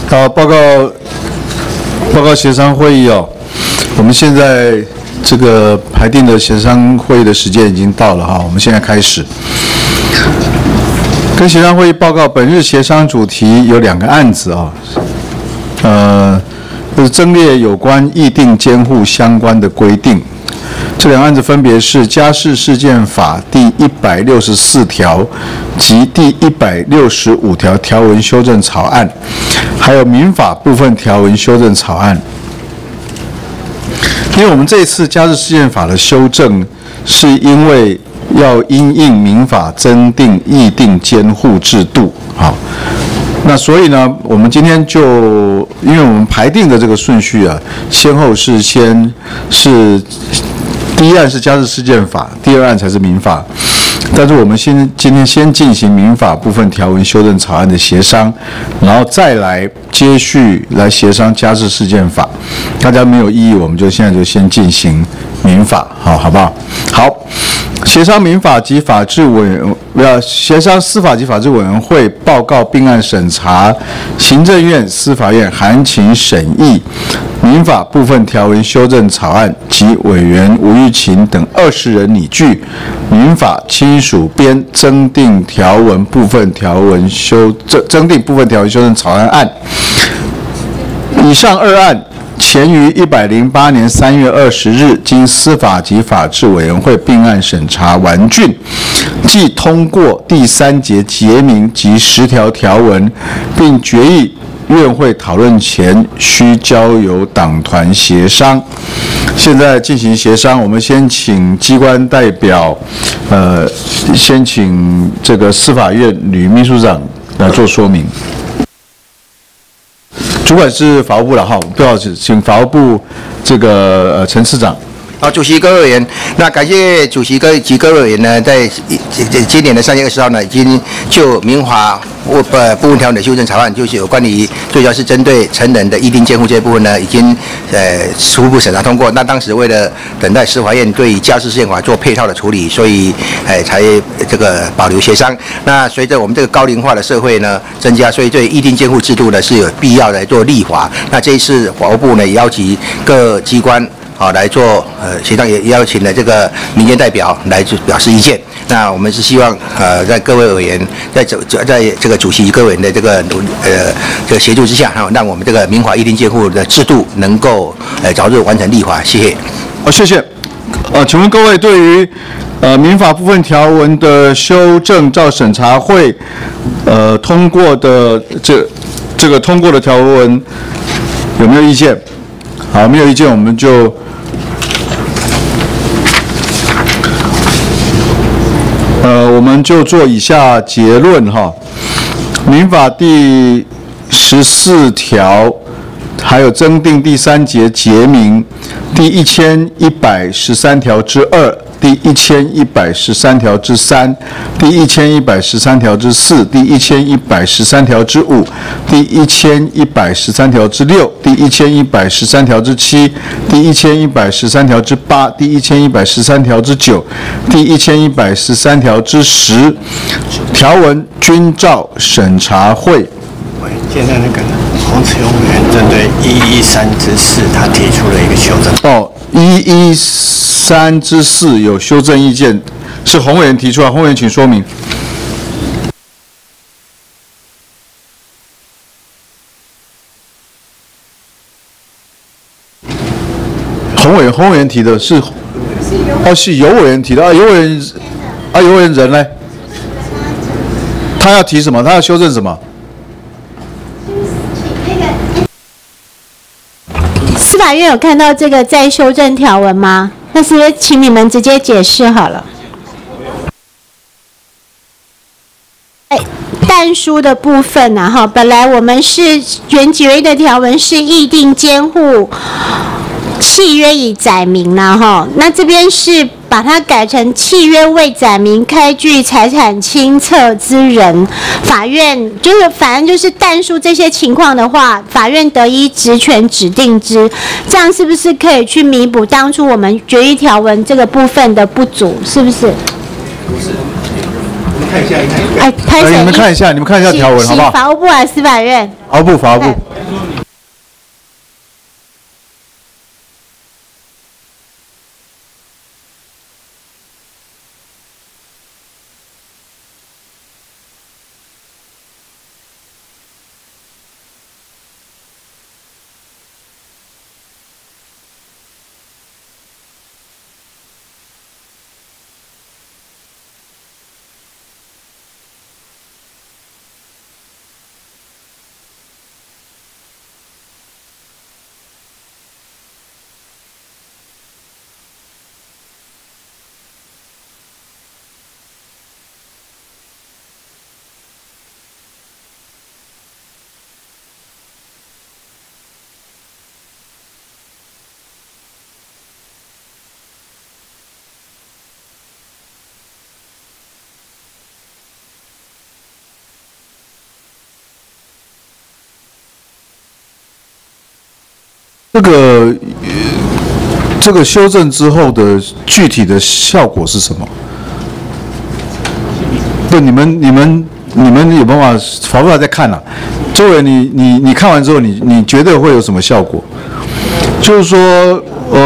好，报告协商会议哦，我们现在这个排定的协商会议的时间已经到了哈，我们现在开始。跟协商会议报告，本日协商主题有2个案子啊，就是增列有关议定监护相关的规定。这2个案子分别是《家事事件法》第164条及第165条条文修正草案，还有民法部分条文修正草案。因为我们这一次家事事件法的修正，是因为要因应民法增订议定监护制度，好，那所以呢，我们今天就因为我们排定的这个顺序啊，先后是第一案是家事事件法，第2案才是民法。但是我们今天先进行民法部分条文修正草案的协商，然后再来接续来协商家事事件法。大家没有异议，我们就现在就先进行民法，好不好？好，协商民法及法制委员协商司法及法制委员会报告并案审查，行政院、司法院函请审议民法部分条文修正草案及委员吴玉琴等20人拟具民法亲属编增订部分条文修正草案。以上2案前于108年3月20日经司法及法制委员会并案审查完竣，即通过第3节结名及10条条文，并决议院会讨论前需交由党团协商。现在进行协商，我们先请机关代表，先请这个司法院吕秘书长来做说明。主管是法务部了哈，不好意思，请法务部这个陈次长。 好，主席各位委员，那感谢主席及各位委员呢，在今年的3月20号呢，已经就民法部分条文的修正草案，就是有关于最主要是针对成人的议定监护这一部分呢，已经初步审查通过。那当时为了等待司法院对家事事件法做配套的处理，所以才这个保留协商。那随着我们这个高龄化的社会呢增加，所以对议定监护制度呢是有必要来做立法。那这一次法务部呢也邀集各机关来做协商，也邀请了这个民间代表来表示意见。那我们是希望在各位委员在这个主席及各位委员的这个协助之下，让我们这个民法议定监护的制度能够早日完成立法。谢谢。 好，谢谢。请问各位对于民法部分条文的修正照审查会通过的这个通过的条文有没有意见？好，没有意见，我们就做以下结论哈。民法第14条，还有增订第3节结名第1113条之2、第1113条之3、第1113条之4、第1113条之5、第1113条之6、第1113条之7、第1113条之8、第1113条之9、第1113条之10条文均照审查会。 现在那个洪慈庸委员针对113之4，他提出了一个修正。 113之4有修正意见，是洪委员提出来，洪委员请说明。洪委员提的是，是尤委员提的尤委员人呢？他要提什么？他要修正什么？ 司法院有看到这个再修正条文吗？那是不是请你们直接解释好了？但书的部分啊，本来我们是原决议的条文是议定监护契约已载明啦，那这边是把它改成契约未载明开具财产清册之人，法院就是反正就是但书这些情况的话，法院得依职权指定之，这样是不是可以去弥补当初我们决议条文这个部分的不足？是不是？ 不是，你们看一下， 拍谁？ 你们看一下条文好不好？ 法务部还是司法院？ 法务部。 这个修正之后的具体的效果是什么？不，你们有办法？法官还在看啊。周伟，你看完之后，你觉得会有什么效果？就是说，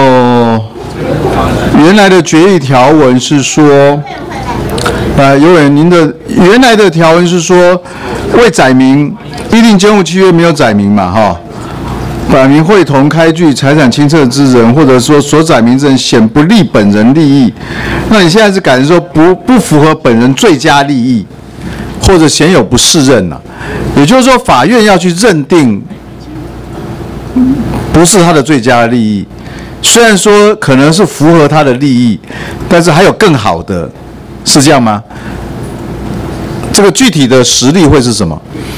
原来的决议条文是说，有委员，您的原来的条文是说，未载明议定监护契约没有载明嘛，哈，载明会同开具财产清册之人，或者说所载明之人显不利本人利益，那你现在是改成说不符合本人最佳利益，或者显有不适任了，也就是说，法院要去认定不是他的最佳利益。虽然说可能是符合他的利益，但是还有更好的，是这样吗？这个具体的实例会是什么？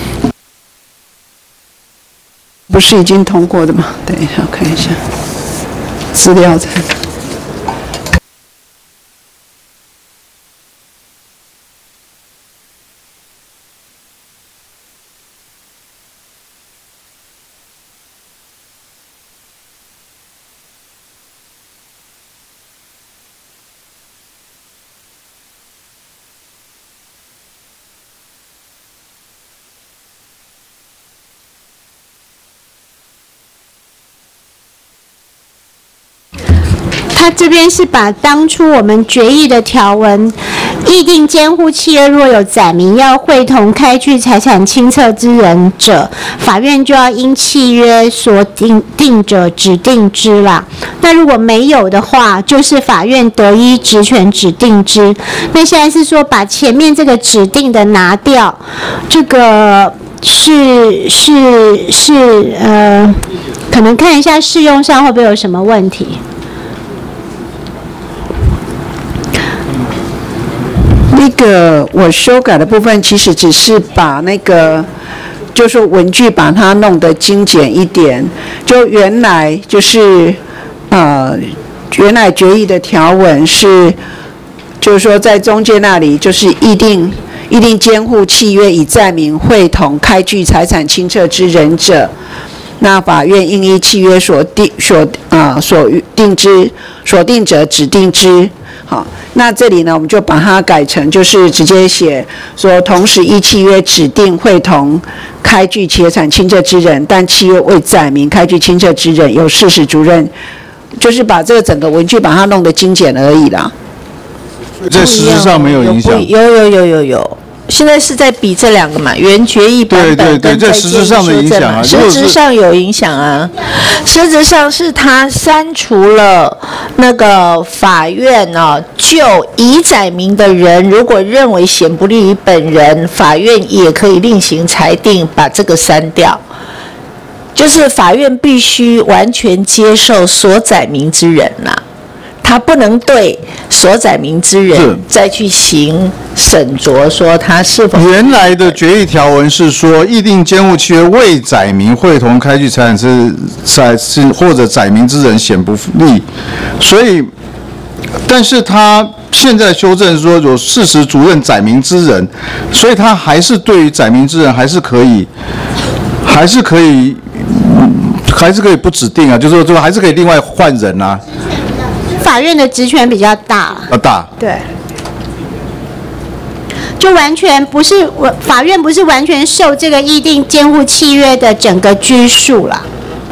不是已经通过的吗？等一下我看一下资料的。 他这边是把当初我们决议的条文，议定监护契约若有载明要会同开具财产清册之人者，法院就要因契约所定者指定之啦。那如果没有的话，就是法院得依职权指定之。那现在是说把前面这个指定的拿掉，这个可能看一下适用上会不会有什么问题。 那个我修改的部分，其实只是把那个，就是说文句把它弄得精简一点。就原来就是原来决议的条文是，就是说在中间那里就是议定监护契约已载明会同开具财产清册之人者，那法院应依契约所定者指定之。好，那这里呢，我们就把它改成就是直接写说，同时依契约指定会同开具财产清册之人，但契约未载明开具清册之人有事实足认，就是把这个整个文句把它弄得精简而已啦。 在实质上没有影响。 有。现在是在比这两个嘛，原决议版本跟在实质上的影响啊，实质上有影响啊。实质上是他删除了那个法院就已载明的人，如果认为显不利于本人，法院也可以另行裁定把这个删掉。就是法院必须完全接受所载明之人啦。他不能对所载明之人再去行审酌，说他是否原来的决议条文是说，议定监护契约未载明会同开具财产或者载明之人显不利，所以，但是他现在修正说有事实足认载明之人，所以他还是对于载明之人还是可以不指定啊，就是说还是可以另外换人啊。 法院的职权比较大， 大， 对，就完全不是法院不是完全受这个议定监护契约的整个拘束啦，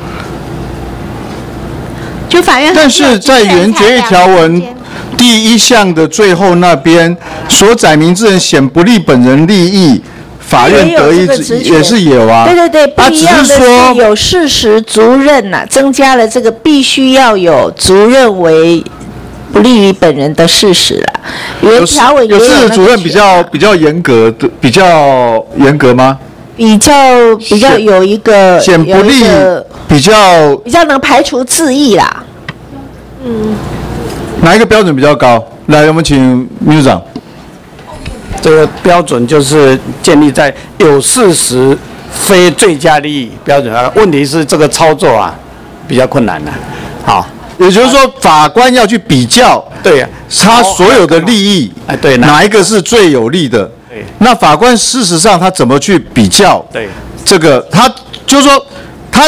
就法院。 但是在原决议条文第一项的最后那边，所载明之人显不利本人利益。法院得依也是有啊， 对，不一样的是有事实足认呐，增加了这个必须要有足认为不利于本人的事实啦。原条文也有事实足认比较严格的，比较严格吗？ 比较有一个显不利，比较能排除字义啦。 哪一个标准比较高？来，我们请秘书长。 这个标准就是建立在有事实非最佳利益标准上。问题是这个操作比较困难了。好， 也就是说法官要去比较， 对他所有的利益， 对， 哪一个是最有利的？ 对， 那法官事实上他怎么去比较？ 对， 这个他就是说他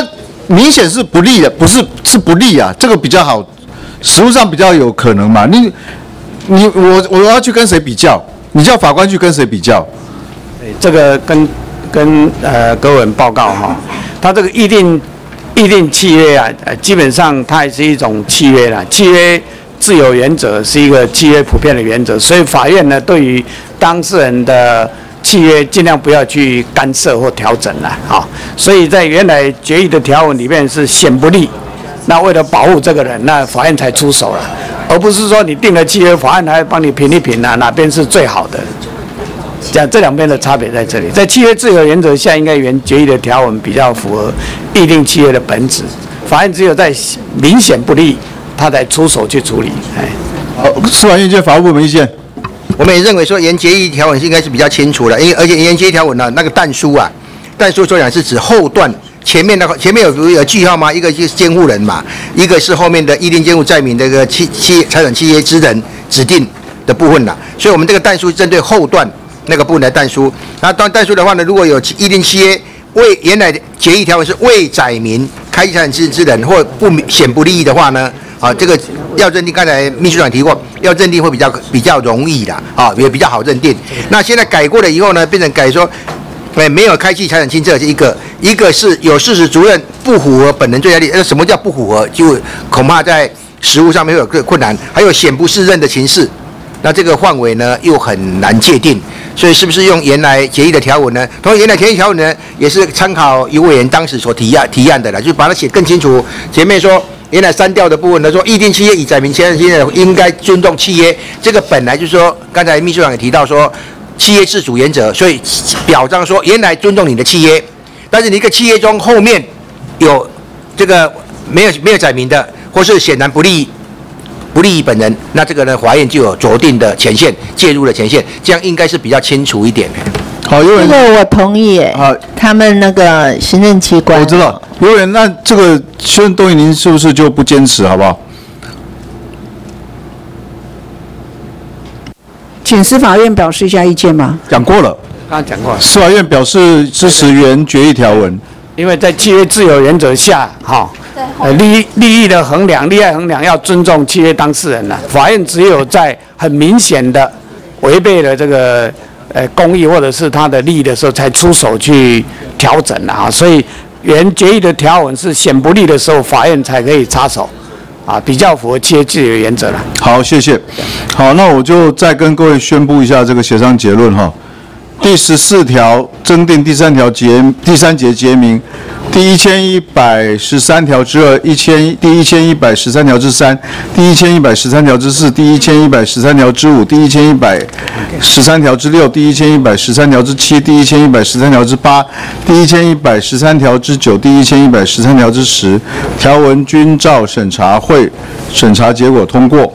明显是不利的，是不利啊，这个比较好，实务上比较有可能嘛。我要去跟谁比较？你叫法官去跟谁比较？ 这个跟各位报告哈，他这个议定契约啊，基本上它也是一种契约啦。契约自由原则是一个契约普遍的原则，所以法院呢对于当事人的契约尽量不要去干涉或调整啦，啊，所以在原来决议的条文里面是显不利，那为了保护这个人，那法院才出手了，而不是说你定了契约，法院还帮你评一评啊，哪边是最好的。这两边的差别在这里，在契约自由原则下，应该原决议的条文比较符合议定契约的本质。法院只有在明显不利，他才出手去处理。 好，司法院界法务部门意见。 我们也认为说，原决议条文应该是比较清楚的，而且原决议条文呢，那个但书所讲是指后段。前面有句号吗？一个就是监护人嘛，一个是后面的议定监护载明的一个财产契约之人指定的部分啦。所以我们这个但书针对后段那个部分的但书。那当但书的话呢，如果有议定契约为原来的决议条文是未载明开启财产之人或不显不利益的话呢，这个要认定，刚才秘书长提过，要认定会比较容易啦，也比较好认定。那现在改过了以后呢，变成改说。没有开启财产清册是一个是有事实足认不符合本人最佳利益，什么叫不符合？就恐怕在实务上面会有困难。还有显不适任的情事，那这个范围呢又很难界定，所以是不是用原来决议的条文呢？同时原来决议条文呢也是参考于委员当时所提案的啦，就把它写更清楚。前面说原来删掉的部分呢，说议定契约已载明财产清册应该尊重契约，这个本来就是说，刚才秘书长也提到说。契约自主原则，所以表彰说原来尊重你的契约，但是你一个契约中后面有这个没有载明的，或是显然不利于本人，那这个呢，法院就有酌定的权限，介入的权限，这样应该是比较清楚一点的。 好，有人这个我同意。他们那个行政机关， 我知道。有人，那这个修正动议您是不是就不坚持，好不好？ 请司法院表示一下意见吧。 讲过了， 刚刚讲过了。 司法院表示支持原决议条文， 因为在契约自由原则下，利益的衡量、利害衡量要尊重契约当事人了。法院只有在很明显的违背了这个公益或者是他的利益的时候，才出手去调整了啊。所以原决议的条文是显不利的时候，法院才可以插手。比较符合契约自由原则了。 好，谢谢。好，那我就再跟各位宣布一下这个协商结论哈。第14条增订第3节节明，第1113条之2、第1113条之3、第1113条之4、第1113条之5、第1113条之6、第1113条之7、第1113条之8、第1113条之9、第1113条之10条文均照审查会审查结果通过。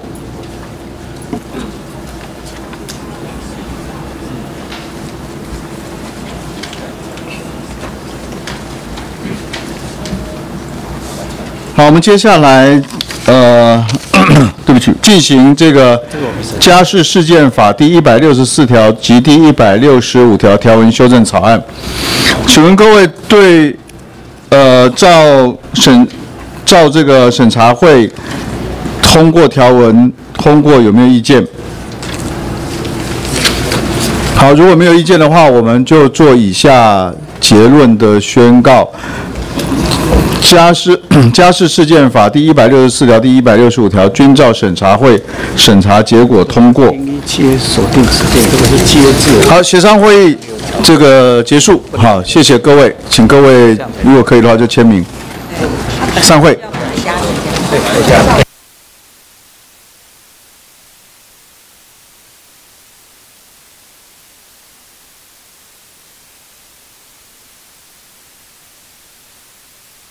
好，我们接下来，对不起，进行这个家事事件法第164条及第165条条文修正草案。请问各位对，照这个审查会通过条文通过有没有意见？好，如果没有意见的话，我们就做以下结论的宣告。家事事件法第164条、第165条均照审查会审查结果通过。 契约锁定时间，这个是契约自由。 好，协商会议这个结束。好，谢谢各位，请各位如果可以的话就签名。散会。